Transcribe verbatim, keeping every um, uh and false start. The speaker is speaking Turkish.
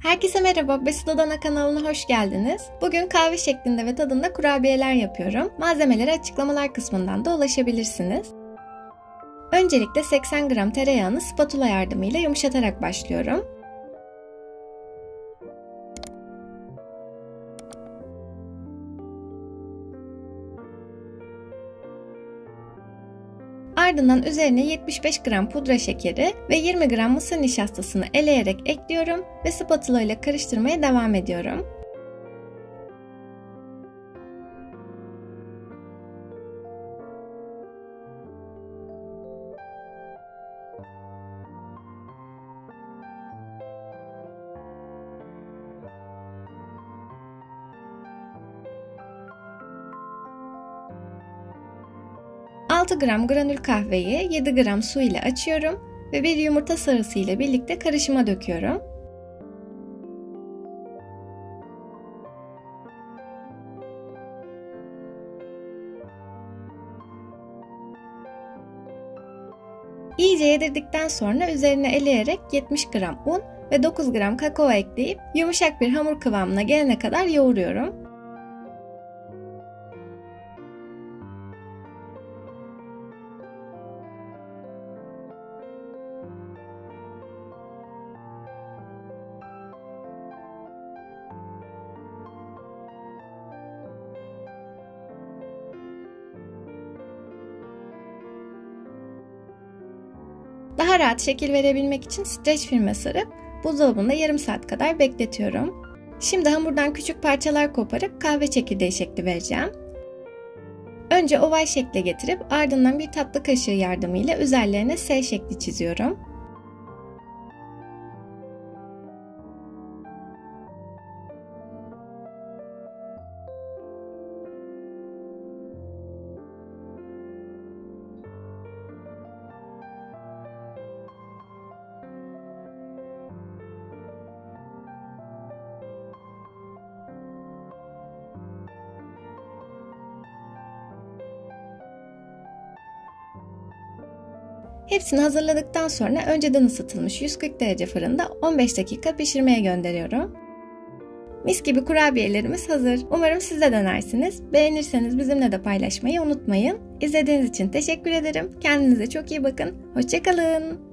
Herkese merhaba, Besit Adana kanalına hoş geldiniz. Bugün kahve şeklinde ve tadında kurabiyeler yapıyorum. Malzemelere açıklamalar kısmından da ulaşabilirsiniz. Öncelikle seksen gram tereyağını spatula yardımıyla yumuşatarak başlıyorum. Ardından üzerine yetmiş beş gram pudra şekeri ve yirmi gram mısır nişastasını eleyerek ekliyorum ve spatula ile karıştırmaya devam ediyorum. altı gram granül kahveyi yedi gram su ile açıyorum ve bir yumurta sarısı ile birlikte karışıma döküyorum. İyice yedirdikten sonra üzerine eleyerek yetmiş gram un ve dokuz gram kakao ekleyip yumuşak bir hamur kıvamına gelene kadar yoğuruyorum. Daha rahat şekil verebilmek için streç filme sarıp buzdolabında yarım saat kadar bekletiyorum. Şimdi hamurdan küçük parçalar koparıp kahve çekirdeği şekli vereceğim. Önce oval şekle getirip ardından bir tatlı kaşığı yardımıyla üzerlerine S şekli çiziyorum. Hepsini hazırladıktan sonra önceden ısıtılmış yüz kırk derece fırında on beş dakika pişirmeye gönderiyorum. Mis gibi kurabiyelerimiz hazır. Umarım siz de denersiniz. Beğenirseniz bizimle de paylaşmayı unutmayın. İzlediğiniz için teşekkür ederim. Kendinize çok iyi bakın. Hoşça kalın.